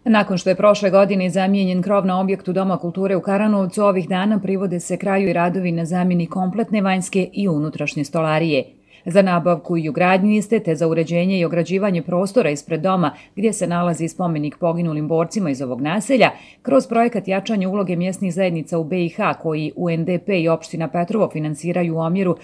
Nakon što je prošle godine zamijenjen krov na objektu Doma kulture u Karanovcu, ovih dana privode se kraju i radovi na zamjeni kompletne vanjske i unutrašnje stolarije. Za nabavku i ugradnju iste, te za uređenje i ograđivanje prostora ispred doma gdje se nalazi spomenik poginulim borcima iz ovog naselja, kroz projekat jačanja uloge mjesnih zajednica u BiH koji UNDP i opština Petrovo finansiraju u omjeru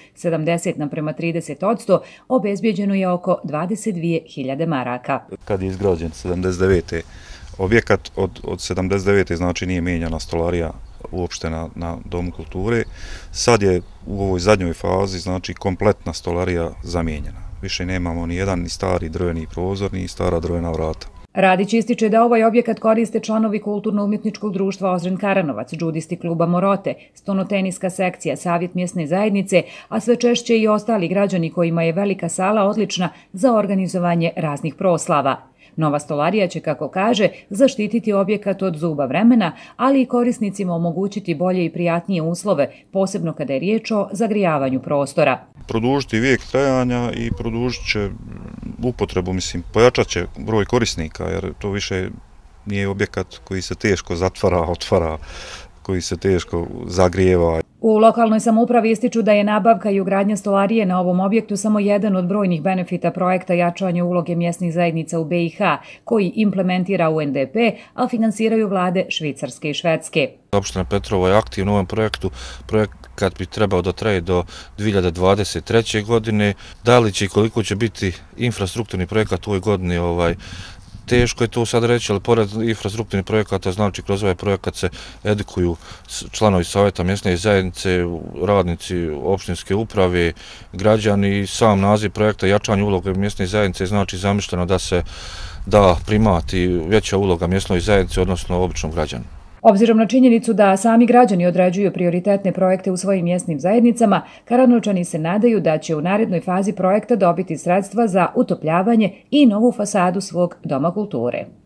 70:30%, obezbijeđeno je oko 22.000 maraka. Kad je izgrađen 79. objekat od 79. znači nije mijenjana stolarija uopšte na Domu kulture. Sad je u ovoj zadnjoj fazi znači kompletna stolarija zamijenjena. Više nemamo ni jedan ni stari drveni prozor, ni stara drvena vrata. Radić ističe da ovaj objekat koriste članovi Kulturno-umjetničkog društva Ozren Karanovac, džudisti kluba Morote, stonoteniska sekcija, savjet mjesne zajednice, a sve češće i ostali građani kojima je velika sala odlična za organizovanje raznih proslava. Nova stolarija će, kako kaže, zaštititi objekat od zuba vremena, ali i korisnicima omogućiti bolje i prijatnije uslove, posebno kada je riječ o zagrijavanju prostora. Produžiti vijek trajanja i produžit će upotrebu, pojačat će broj korisnika, jer to više nije objekat koji se teško zatvara, otvara, koji se teško zagrijeva. U lokalnoj samoupravi ističu da je nabavka i ugradnja stolarije na ovom objektu samo jedan od brojnih benefita projekta jačanja uloge mjesnih zajednica u BiH, koji implementira UNDP, a finansiraju vlade Švicarske i Švedske. Opština Petrovo je aktivna u ovom projektu. Projekat bi trebao da traje do 2023. godine. Da li će i koliko će biti infrastrukturni projekat u ovoj godini, teško je to sad reći, ali pored infrastrukturnih projekata, znači kroz ovaj projekat se edukuju članovi savjeta mjesne zajednice, radnici opštinske uprave, građani. Sam naziv projekta jačanje uloge mjesne zajednice znači zamišljeno da se da primat i veća uloga mjesnoj zajednici, odnosno običnom građanu. Obzirom na činjenicu da sami građani određuju prioritetne projekte u svojim mjesnim zajednicama, Karanovčani se nadaju da će u narednoj fazi projekta dobiti sredstva za utopljavanje i novu fasadu svog Doma kulture.